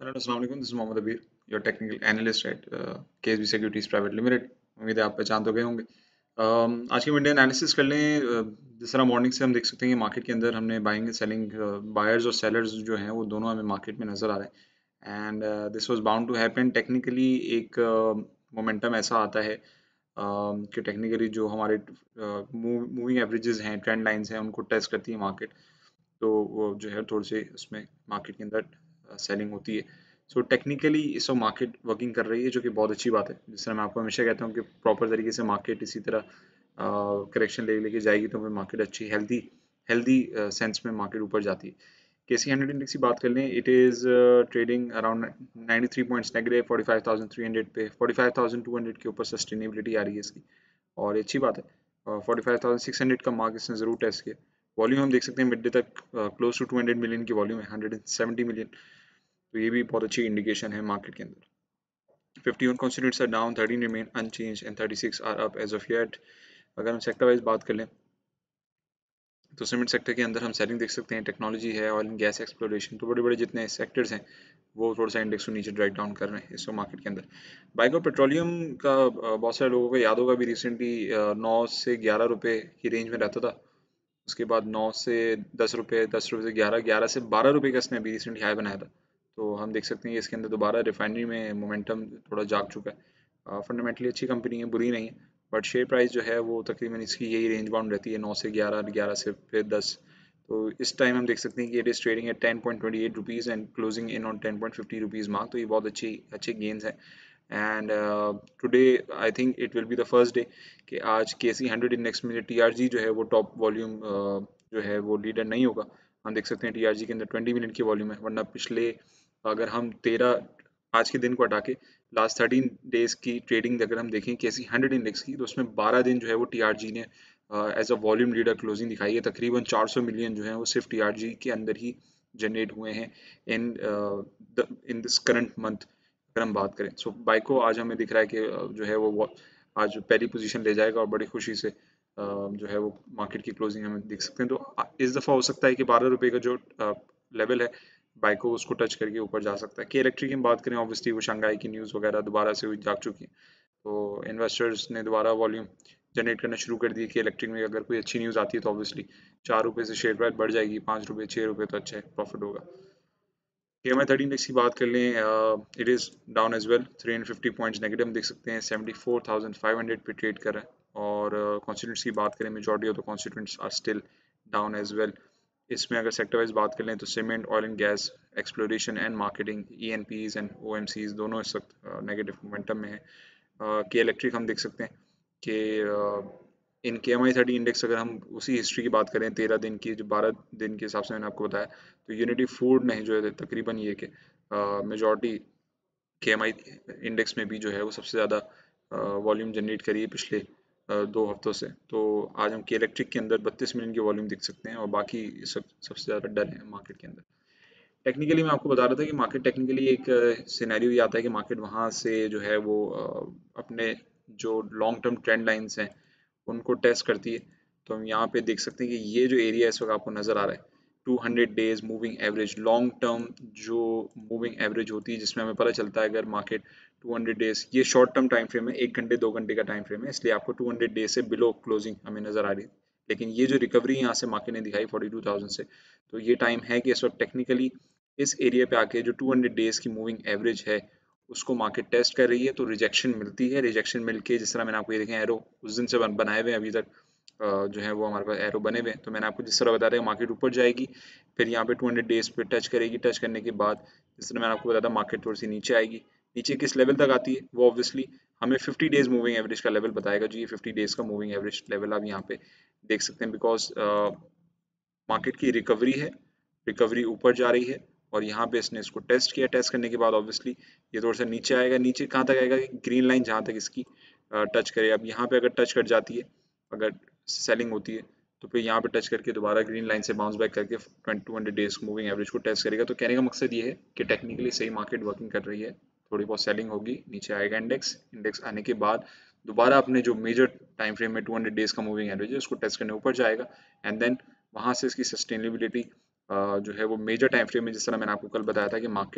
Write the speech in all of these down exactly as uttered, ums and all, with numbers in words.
Hello अस्सलाम वालेकुम, this is Mohammad Abir, your technical analyst at KSB Securities Private Limited. उम्मीद है आप पहचान तो गए होंगे। um, आज की वीडियो एनालिसिस कर लें। uh, जिस तरह मॉर्निंग से हम देख सकते हैं कि मार्केट के अंदर हमने बाइंग सेलिंग बायर्स और सेलर्स जो हैं वो दोनों हमें मार्केट में नज़र आ रहे हैं। And this was bound to happen. Technically एक मोमेंटम uh, ऐसा आता है um, कि टेक्निकली जो हमारे मूविंग एवरेजेस हैं, ट्रेंड लाइंस हैं, उनको टेस्ट करती है मार्केट। तो वो जो है थोड़ी सी उसमें मार्केट के अंदर सेलिंग होती है। सो टेक्निकली इस वक्त मार्केट वर्किंग कर रही है, जो कि बहुत अच्छी बात है। जिस तरह मैं आपको हमेशा कहता हूँ कि प्रॉपर तरीके से मार्केट इसी तरह करेक्शन ले लेके जाएगी तो फिर मार्केट अच्छी हेल्दी हेल्दी सेंस में मार्केट ऊपर जाती है। केसी हंड्रेड इंडेक्स की बात कर लें, it is trading around ninety three points negative, forty five thousand three hundred पे, forty five thousand two hundred के ऊपर सस्टेनेबिलिटी आ रही है इसकी, और ये अच्छी बात है। Forty five thousand six hundred का मार्क इसने ज़रूर टेस्ट किया। वॉल्यूम हम देख सकते हैं मिड डे तक close to two hundred million की वॉल्यूम है, हंड्रेड सेवेंटी मिलियन। तो ये भी बहुत अच्छी इंडिकेशन है मार्केट के अंदर। Fifty one constituents are down, thirteen remain unchanged and thirty six are up as of yet। अगर हम सेक्टर वाइज बात कर लें तो सीमेंट सेक्टर के अंदर हम सेलिंग देख सकते हैं, टेक्नोलॉजी है, ऑयल एंड गैस एक्सप्लोरेशन, तो बड़े बड़े जितने सेक्टर्स हैं वो थोड़ा सा इंडेक्स को नीचे ड्रैग डाउन कर रहे हैं इस मार्केट के अंदर। बाइक और पेट्रोलियम का अ, बहुत सारे लोगों को याद होगा भी रिसेंटली नौ से ग्यारह रुपए की रेंज में रहता था। उसके बाद नौ से दस रुपये, दस रुपये से ग्यारह, ग्यारह से बारह रुपये का इसने अभी रिसेंटली हाई बनाया था। तो हम देख सकते हैं कि इसके अंदर दोबारा रिफाइनरी में मोमेंटम थोड़ा जाग चुका है। फंडामेंटली अच्छी कंपनी है, बुरी नहीं है, बट शेयर प्राइस जो है वो तकरीबन इसकी यही रेंज बाउंड रहती है, नौ से ग्यारह, ग्यारह से फिर दस। तो इस टाइम हम देख सकते हैं कि it is trading at ten point twenty eight rupees and closing in on ten point fifty rupees mark. तो ये बहुत अच्छी अच्छे गेंस हैं। And today I think it will be the first day कि आज के सी हंड्रेड इंडेक्स में टी आर जी जो है वो टॉप वॉल्यूम जो है वो लीडर नहीं होगा। हम देख सकते हैं टी आर जी के अंदर ट्वेंटी मिनट की वॉल्यूम है, वरना पिछले अगर हम तेरह आज के दिन को हटा के लास्ट थर्टीन डेज की ट्रेडिंग अगर हम देखें के सी हंड्रेड इंडेक्स की, तो उसमें बारह दिन जो है वो टी आर जी ने as a volume leader closing दिखाई है। तकरीबन चार सौ मिलियन जो है वो सिर्फ टी आर जी के अंदर ही जनरेट हुए हैं in in this current month अगर हम बात करें। सो so, बाइको आज हमें दिख रहा है कि uh, जो है वो आज पहली पोजीशन ले जाएगा और बड़ी खुशी से uh, जो है वो मार्केट की क्लोजिंग हमें देख सकते हैं। तो इस दफ़ा हो सकता है कि बारह रुपये का जो लेवल है बाइको उसको टच करके ऊपर जा सकता है। के इलेक्ट्रिक की बात करें, ऑब्वियसली वो शंघाई की न्यूज़ वगैरह दोबारा से जाग चुकी है, तो इन्वेस्टर्स ने दोबारा वॉल्यूम जनरेट करना शुरू कर दी कि इलेक्ट्रिक में अगर कोई अच्छी न्यूज़ आती है तो ऑब्वियसली चार रुपये से शेयर प्राइस बढ़ जाएगी, पाँच रुपये, छः रुपये तो अच्छा है, प्रॉफिट होगा। के एम आई थर्टी इंडेक्स की बात कर लें, it is down as well, three hundred fifty points negative हम देख सकते हैं, seventy four thousand five hundred पे ट्रेड कर रहा है। और कॉन्स्टिट्यूंट्स की बात करें, majority of the constituents are still down as well. इसमें अगर सेक्टर वाइज बात कर लें तो cement, oil and gas, exploration and marketing, E N Ps and O M Cs दोनों इस वक्त नेगेटिव मोमेंटम में है। के इलेक्ट्रिक हम देख सकते हैं कि इन के एम आई थर्टी इंडेक्स अगर हम उसी हिस्ट्री की बात करें तेरह दिन की, जो बारह दिन के हिसाब से मैंने आपको बताया, तो यूनिटी फूड ने जो है तकरीबन ये कि मेजॉरिटी के एम आई इंडेक्स में भी जो है वो सबसे ज़्यादा वॉल्यूम जनरेट करी है पिछले uh, दो हफ्तों से। तो आज हम के इलेक्ट्रिक के अंदर बत्तीस मिलियन की वॉल्यूम देख सकते हैं, और बाकी सब सबसे ज़्यादा डर है मार्केट के अंदर। टेक्निकली मैं आपको बता रहा था कि मार्केट टेक्निकली एक सिनेरियो ये आता है कि मार्केट वहाँ से जो है वो अ, अपने जो लॉन्ग टर्म ट्रेंड लाइंस हैं उनको टेस्ट करती है। तो हम यहाँ पे देख सकते हैं कि ये जो एरिया इस वक्त आपको नज़र आ रहा है, two hundred days moving average, long term जो मूविंग एवरेज होती है, जिसमें हमें पता चलता है अगर मार्केट टू हंड्रेड डेज, ये शॉर्ट टर्म टाइम फ्रेम है, एक घंटे दो घंटे का टाइम फ्रेम है, इसलिए आपको टू हंड्रेड डेज से बिलो क्लोजिंग हमें नज़र आ रही है। लेकिन ये जो रिकवरी यहाँ से मार्केट ने दिखाई फोर्टी टू थाउजेंड से, तो ये टाइम है कि इस वक्त टेक्निकली इस एरिया पे आके जो टू हंड्रेड डेज की मूविंग एवरेज है उसको मार्केट टेस्ट कर रही है। तो रिजेक्शन मिलती है, रिजेक्शन मिलके जिस तरह मैंने आपको ये देखें एरो उस दिन से बन, बनाए हुए हैं अभी तक जो है वो हमारे पास एरो बने हुए हैं। तो मैंने आपको जिस तरह बता रहा मार्केट ऊपर जाएगी, फिर यहाँ पे टू हंड्रेड डेज पे टच करेगी, टच करने के बाद जिस तरह मैंने आपको बताया था मार्केट थोड़ी सी नीचे आएगी। नीचे किस लेवल तक आती है वो ऑब्वियसली हमें फिफ्टी डेज मूविंग एवरेज का लेवल बताएगा। जी ये फिफ्टी डेज का मूविंग एवरेज लेवल आप यहाँ पे देख सकते हैं, बिकॉज मार्केट की रिकवरी है, रिकवरी ऊपर जा रही है, और यहाँ पे इसने इसको टेस्ट किया, टेस्ट करने के बाद ऑब्वियसली ये थोड़ा सा नीचे आएगा। नीचे कहाँ तक आएगा, ग्रीन लाइन जहाँ तक इसकी टच करे। अब यहाँ पे अगर टच कर जाती है, अगर सेलिंग होती है, तो फिर यहाँ पे टच करके दोबारा ग्रीन लाइन से बाउंस बैक करके two hundred days moving average को टेस्ट करेगा। तो कहने का मकसद ये है कि टेक्निकली सही मार्केट वर्किंग कर रही है, थोड़ी बहुत सेलिंग होगी, नीचे आएगा इंडेक्स, इंडेक्स आने के बाद दोबारा अपने जो मेजर टाइम फ्रेम में टू हंड्रेड डेज का मूविंग एवरेज है उसको टेस्ट करने ऊपर जाएगा, एंड देन वहाँ से इसकी सस्टेनेबिलिटी जो है वो मेजर टाइम फ्रेम में, जिस तरह मैंने आपको कल बताया था कि मार्केट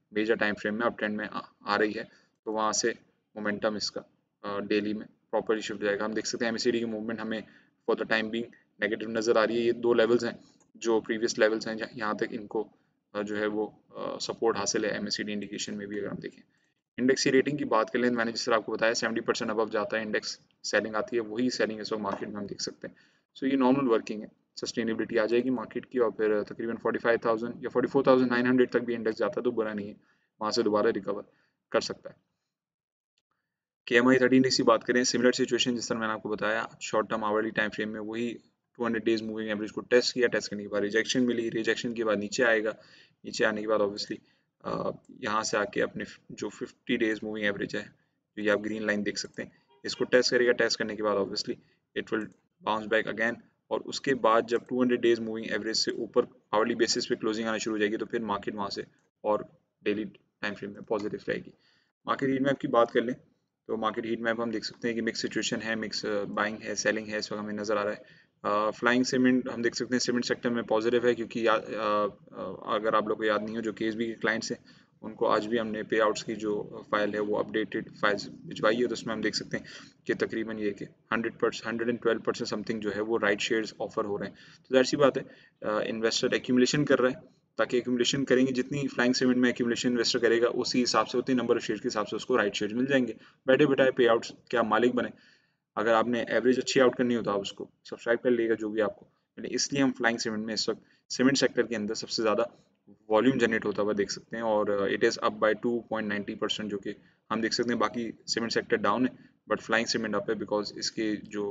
मेजर टाइम फ्रेम में अप ट्रेंड में आ, आ रही है, तो वहाँ से मोमेंटम इसका डेली में प्रॉपरली शिफ्ट जाएगा। हम देख सकते हैं एमएसीडी की मूवमेंट हमें for the time being negative नज़र आ रही है। ये दो लेवल्स हैं जो प्रीवियस लेवल्स हैं, यहाँ तक इनको अ, जो है वो सपोर्ट हासिल है एमएसीडी इंडिकेशन में भी। अगर हम देखें इंडेक्स की रेटिंग की बात करें, मैंने जिस तरह आपको बताया सेवेंटी परसेंट अबव जाता है इंडेक्स, सेलिंग आती है, वही सेलिंग इस वक्त मार्केट में हम देख सकते हैं। सो so, ये नॉर्मल वर्किंग है, सस्टेनेबिलिटी आ जाएगी मार्केट की और फिर तकरीबन फोर्टी फाइव थाउजेंड या forty four thousand nine hundred तक भी इंडेक्स जाता है तो बुरा नहीं है, वहाँ से दोबारा रिकवर कर सकता है। के एम आई थर्टी इंडेक्स की बात करें, सिमिलर सिचुएशन जिस तरह मैंने आपको बताया, short term hourly time frame में वही two hundred days moving average को टेस्ट किया, टेस्ट करने के बाद रिजेक्शन मिली, रिजेक्शन के बाद नीचे आएगा, नीचे आने के बाद ऑब्वियसली यहाँ से आके अपने जो फिफ्टी डेज मूविंग एवरेज है, जो ये आप ग्रीन लाइन देख सकते हैं, इसको टेस्ट करेगा। टेस्ट करने के बाद obviously it will bounce back again, और उसके बाद जब two hundred days moving average से ऊपर आवरली बेसिस पे क्लोजिंग आना शुरू हो जाएगी, तो फिर मार्केट वहाँ से और डेली टाइम फ्रेम में पॉजिटिव रहेगी। मार्केट हीट मैप की बात कर लें तो मार्केट हीट मैप हम देख सकते हैं कि मिक्स सिचुएशन है, मिक्स बाइंग है, सेलिंग है, इस वक्त हमें नज़र आ रहा है। फ्लाइंग सीमेंट हम देख सकते हैं सीमेंट सेक्टर में पॉजिटिव है, क्योंकि याद uh, अगर आप लोग को याद नहीं हो, जो केएसबी के क्लाइंट्स हैं उनको आज भी हमने पे आउट्स की जो फाइल है वो अपडेटेड फाइल्स भिजवाई है, तो उसमें हम देख सकते हैं कि तकरीबन ये कि hundred percent hundred and twelve percent something जो है वो राइट शेयर्स ऑफर हो रहे हैं। तो जाहिर सी बात है इन्वेस्टर एक्यूमुलेशन कर रहा है, ताकि एक्यूमुलेशन करेंगे, जितनी फ्लाइंग सीमेंट में एक्यूमुलेशन इन्वेस्टर करेगा उसी हिसाब से, उतनी नंबर ऑफ शेयर के हिसाब से उसको राइट शेयर मिल जाएंगे। बैठे बैठाए पे आउट्स के आप मालिक बने। अगर आपने एवरेज अच्छी आउट करनी हो तो आप उसको सब्सक्राइब कर लीजिएगा जो भी आपको, यानी इसलिए हम फ्लाइंग सीमेंट में इस वक्त सीमेंट सेक्टर के अंदर सबसे ज़्यादा वॉल्यूम जनरेट होता हुआ देख सकते हैं, और it is up by two point ninety percent, जो कि हम देख सकते हैं बाकी सीमेंट सेक्टर डाउन है बट फ्लाइंग सीमेंट अप है, बिकॉज इसके जो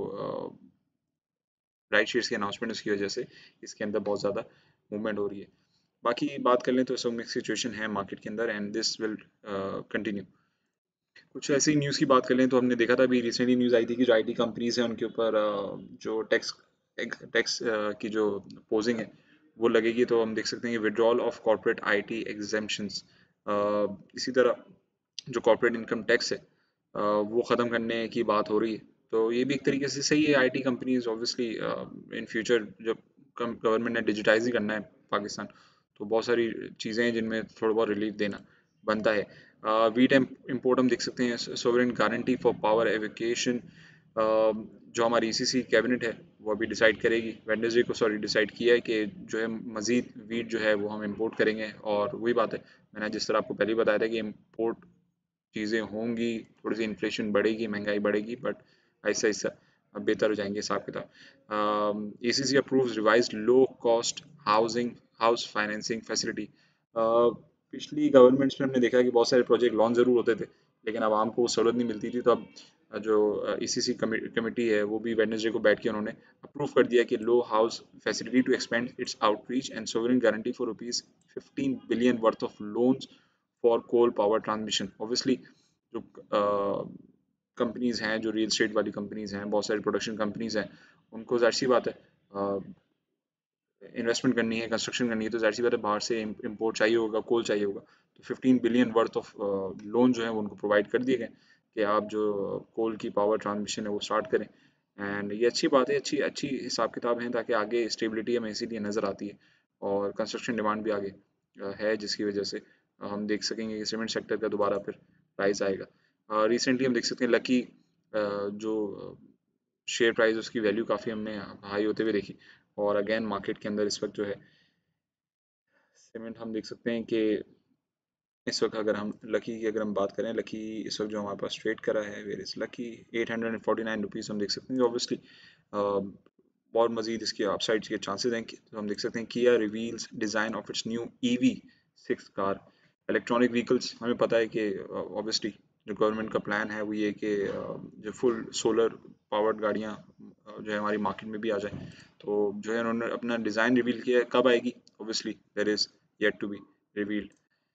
राइट शेयर्स की अनाउंसमेंट उसकी वजह से इसके अंदर बहुत ज़्यादा मूवमेंट हो रही है। बाकी बात कर लें तो सब मिक्स सिचुएशन है मार्केट के अंदर, एंड दिस विल कंटिन्यू। कुछ ऐसी न्यूज़ की बात कर लें तो हमने देखा था अभी रिसेंटली न्यूज़ आई थी कि जो आईटी कंपनीज हैं उनके ऊपर uh, जो टैक्स टैक्स uh, की जो पोजिंग है वो लगेगी, तो हम देख सकते हैं कि withdrawal of corporate IT exemptions, इसी तरह जो कॉर्पोरेट इनकम टैक्स है uh, वो ख़त्म करने की बात हो रही है। तो ये भी एक तरीके से सही है, IT companies obviously in future जब गवर्नमेंट ने डिजिटाइज ही करना है पाकिस्तान, तो बहुत सारी चीज़ें हैं जिनमें थोड़ा बहुत रिलीफ देना बनता है। वीट इम्पोर्ट हम देख सकते हैं, sovereign guarantee for power evocation, जो हमारी ईसीसी कैबिनेट है वो अभी डिसाइड करेगी, वेडनेसडे को सॉरी डिसाइड किया है कि जो है मज़ीद वीट जो है वो हम इंपोर्ट करेंगे। और वही बात है, मैंने जिस तरह आपको पहले ही बताया था कि इम्पोर्ट चीज़ें होंगी, थोड़ी सी इन्फ्लेशन बढ़ेगी, महंगाई बढ़ेगी, बट ऐसा ऐसा अब बेहतर हो जाएंगे हिसाब किताब। A C C approves revised low cost housing house financing facility. पिछली गवर्नमेंट्स में हमने देखा कि बहुत सारे प्रोजेक्ट लॉन्च ज़रूर होते थे लेकिन आवाम को सहूलत नहीं मिलती थी, तो अब जो ई सी सी कमेटी है वो भी वेडनेसडे को बैठ के उन्होंने अप्रूव कर दिया कि low house facility to expand its outreach and sovereign guarantee for rupees fifteen billion worth of loans for coal power transmission. Obviously जो कंपनीज हैं, जो रियल एस्टेट वाली कंपनीज हैं, बहुत सारी प्रोडक्शन कंपनीज हैं, उनको जाहिर सी बात है इन्वेस्टमेंट करनी है, कंस्ट्रक्शन करनी है, तो जाहिर सी बात है बाहर से इम्पोर्ट चाहिए होगा, कोल चाहिए होगा, तो fifteen billion worth of loan जो है वो उनको प्रोवाइड कर दिए गए कि आप जो कोल की पावर ट्रांसमिशन है वो स्टार्ट करें। एंड ये अच्छी बात है, अच्छी अच्छी हिसाब किताब है, ताकि आगे स्टेबिलिटी हमें इसीलिए नज़र आती है, और कंस्ट्रक्शन डिमांड भी आगे अ, है, जिसकी वजह से अ, हम देख सकेंगे कि सीमेंट सेक्टर का दोबारा फिर राइज आएगा। रिसेंटली हम देख सकते हैं लकी जो शेयर प्राइस उसकी वैल्यू काफ़ी हमने हाई होते हुए देखी, और अगेन मार्केट के अंदर इस वक्त जो है सीमेंट हम देख सकते हैं कि इस वक्त अगर हम लकी की अगर हम बात करें, लकी इस वक्त जो हमारे पास ट्रेड करा है, where is Lucky at hundred and forty nine rupees हम देख सकते हैं। ऑब्वियसली और मजीद इसके अपसाइड्स के चांसेस हैं, तो हम देख सकते हैं Kia reveals design of its new EV six car electronic vehicles. हमें पता है कि ऑब्वियसली जो गवर्नमेंट का प्लान है वो ये कि जो फुल सोलर पावर्ड गाड़ियाँ जो है हमारी मार्केट में भी आ जाए, तो जो है उन्होंने अपना डिज़ाइन रिवील किया है, कब आएगी obviously there is yet to be revealed.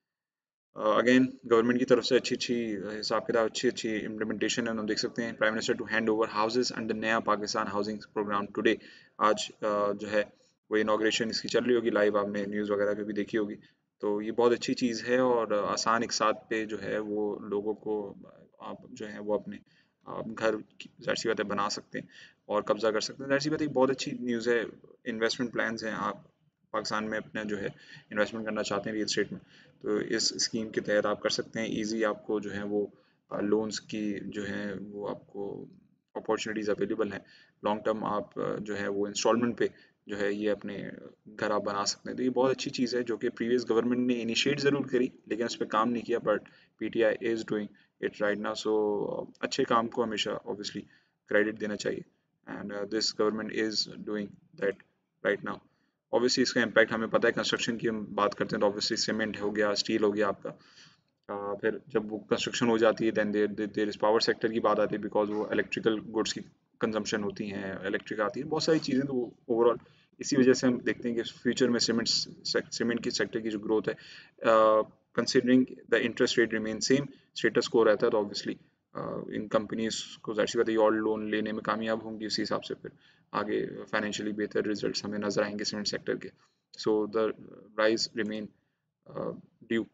Again government की तरफ से अच्छी अच्छी हिसाब किताब अच्छी अच्छी इम्प्लीमेंटेशन है, हम देख सकते हैं prime minister to hand over houses under Naya Pakistan housing programme today. आज जो है वो इनाग्रेशन इसकी चल रही होगी लाइव, आपने न्यूज़ वगैरह पे भी देखी होगी, तो ये बहुत अच्छी चीज़ है, और आसान एक साथ पे जो है वो लोगों को आप जो है वो अपने आप घर जाहिर सी बातें बना सकते हैं और कब्जा कर सकते हैं, जाहिर सी बात है बहुत अच्छी न्यूज़ है। इन्वेस्टमेंट प्लान्स हैं, आप पाकिस्तान में अपना जो है इन्वेस्टमेंट करना चाहते हैं रियल स्टेट में, तो इस स्कीम के तहत आप कर सकते हैं। ईजी आपको जो है वो लोन्स की जो है वो आपको अपॉर्चुनिटीज़ अवेलेबल हैं। लॉन्ग टर्म आप अ, जो है वो इंस्टॉलमेंट पे जो है ये अपने घर आप बना सकते हैं। तो ये बहुत अच्छी चीज़ है जो कि प्रीवियस गवर्नमेंट ने इनिशिएट ज़रूर करी लेकिन उस पर काम नहीं किया, but P T I is doing it right now. So अच्छे काम को हमेशा ऑब्वियसली क्रेडिट देना चाहिए, and this government is doing that right now. Obviously इसका इम्पैक्ट हमें पता है, कंस्ट्रक्शन की हम बात करते हैं तो ऑब्वियसली सीमेंट हो गया, स्टील हो गया आपका। अ, फिर जब वो कंस्ट्रक्शन हो जाती है then there there is power sector की बात आती है, बिकॉज वो इलेक्ट्रिकल गुड्स की कंजम्पशन होती हैं, इलेक्ट्रिक आती है, बहुत सारी चीज़ें। तो ओवरऑल इसी वजह से हम देखते हैं कि फ्यूचर में सीमेंट सीमेंट की सेक्टर की जो ग्रोथ है, considering the interest rate remain same, status quo रहता है, तो ऑब्वियसली इन कंपनीज को जाहिर सी बात है और लोन लेने में कामयाब होंगी, उसी हिसाब से फिर आगे फाइनेंशियली बेहतर रिजल्ट्स हमें नजर आएंगे सीमेंट सेक्टर के। So the rise remain due.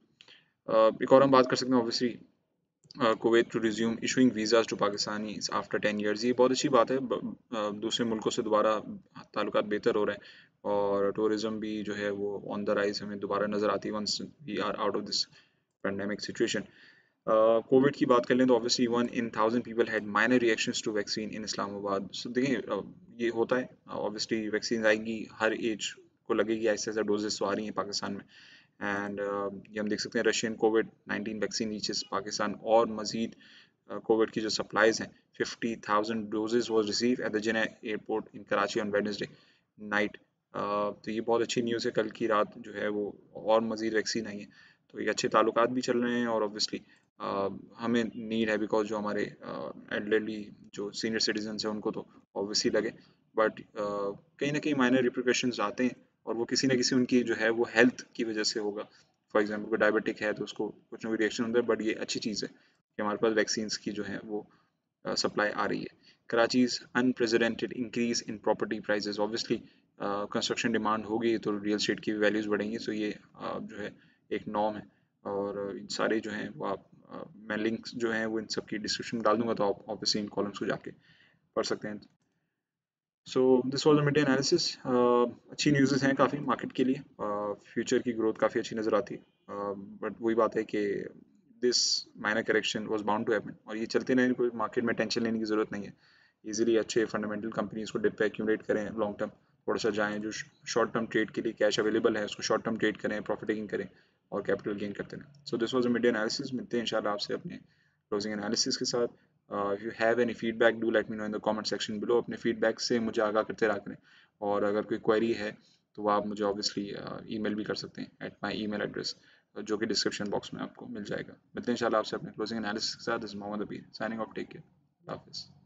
एक और हम बात कर सकते हैं obviously Kuwait to resume issuing visas to Pakistani after ten years. ये बहुत अच्छी बात है, ब- अ, दूसरे मुल्कों से दोबारा ताल्लुकात बेहतर हो रहे हैं और टूरिज्म भी जो है वो ऑन द राइज हमें दोबारा नज़र आती है once we are out of this pandemic situation. COVID की बात कर लें तो obviously one in thousand people had minor reactions to vaccine in Islamabad. So देखिए अ, ये होता है, ऑब्वियसली वैक्सीन आएगी, हर एज को लगेगी, ऐसे ऐसे डोजेस तो आ रही हैं पाकिस्तान में। एंड ये हम देख सकते हैं Russian COVID nineteen vaccine reaches Pakistan, और मजीद कोविड की जो सप्लाईज हैं, fifty thousand doses was receive at the Jinnah airport in Karachi on Wednesday night. तो ये बहुत अच्छी न्यूज़ है, कल की रात जो है वो और मजीद वैक्सीन आई है, तो ये अच्छे ताल्लुकात भी चल रहे हैं। और ऑब्वियसली हमें नीड है बिकॉज जो हमारे एल्डरली जो सीनियर सिटीजन हैं उनको तो ऑब्वियसली लगे, बट कहीं ना कहीं माइनर रिप्रिकॉशंस आते हैं और वो किसी ना किसी उनकी जो है वो हेल्थ की वजह से होगा। फॉर एग्जांपल कोई डायबिटिक है तो उसको कुछ ना कुछ रिएक्शन होता है, बट ये अच्छी चीज़ है कि हमारे पास वैक्सीन्स की जो है वो सप्लाई आ रही है। Karachi's unprecedented increase in property prices. Obviously construction demand होगी तो रियल स्टेट की भी वैल्यूज बढ़ेंगी, सो ये uh, जो है एक नॉर्म है। और इन सारे जो हैं वो आप uh, मैं लिंक्स जो हैं वो इन सब की डिस्क्रिप्शन में डाल दूंगा, तो आप ऑब्वियसली इन कॉलम्स को जाके पढ़ सकते हैं। So this was the mid day analysis. अच्छी न्यूज़ हैं काफ़ी मार्केट के लिए, फ्यूचर की ग्रोथ काफ़ी अच्छी नज़र आती है, बट वही बात है कि this minor correction was bound to happen, और ये चलते रहेंगे, कोई मार्केट में टेंशन लेने की ज़रूरत नहीं है। इजीली अच्छे फंडामेंटल कंपनीज को डिप पे एक्यूमुलेट करें, लॉन्ग टर्म थोड़ा सा जाएं, जो शॉर्ट टर्म ट्रेड के लिए कैश अवेलेबल है उसको शॉर्ट टर्म ट्रेड करें, प्रॉफिट टेकिंग करें और कैपिटल गेन करते रहें। So this was a mid day analysis. मिलते हैं इंशाल्लाह आपसे अपने क्लोजिंग एनालिसिस के साथ। If you have any feedback do let me know in the comment section below. अपने फीडबैक से मुझे आगाह करते रहा करें, और अगर कोई क्वेरी है तो वो आप मुझे ऑब्वियसली ईमेल भी कर सकते हैं एट माय ईमेल एड्रेस, जो कि डिस्क्रिप्शन बॉक्स में आपको मिल जाएगा। मिलते हैं इंशाल्लाह आपसे अपने क्लोजिंग एनालिसिस के साथ। दिस इज मोहम्मद अबीर साइनिंग ऑफ, टेक केयर, हाफिज़।